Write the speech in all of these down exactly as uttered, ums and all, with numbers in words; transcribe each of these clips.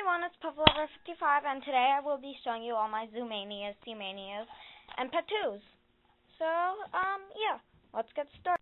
everyone, it's Puff Lover fifty-five, and today I will be showing you all my Zoomanias, Seamanias, and Pattoos. So, um, yeah, let's get started.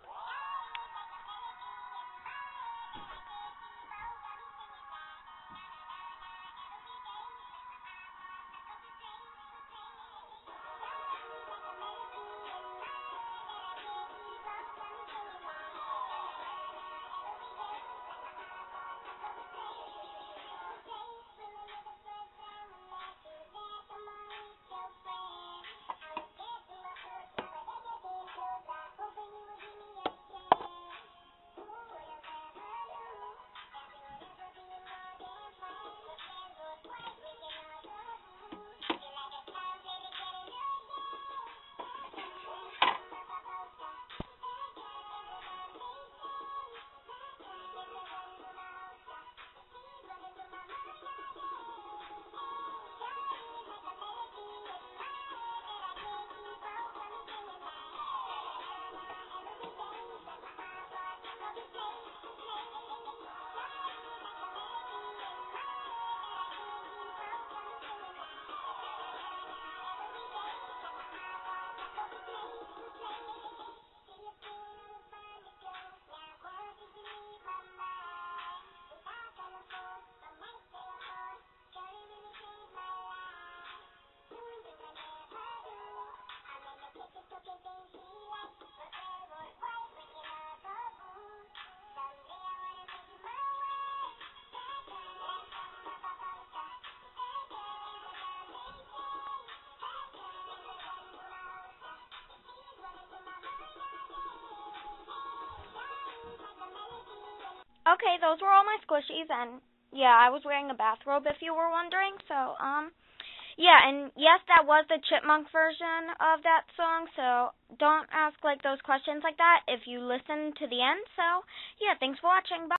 Okay, those were all my squishies, and yeah, I was wearing a bathrobe if you were wondering, so, um, yeah, and yes, that was the chipmunk version of that song, so don't ask, like, those questions like that if you listen to the end, so, yeah, thanks for watching, bye.